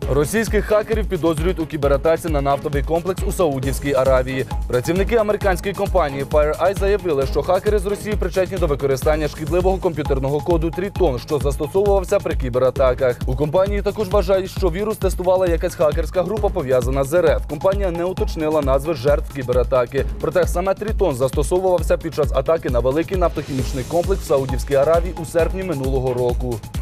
Російських хакерів підозрюють у кібератаці на нафтовий комплекс у Саудівській Аравії. Працівники американської компанії FireEye заявили, що хакери з Росії причетні до використання шкідливого комп'ютерного коду Triton, що застосовувався при кібератаках. У компанії також вважають, що вірус тестувала якась хакерська група, пов'язана з РФ. Компанія не уточнила назви жертв кібератаки. Проте саме Triton застосовувався під час атаки на великий нафтохімічний комплекс в Саудівській Аравії у серпні минулого року.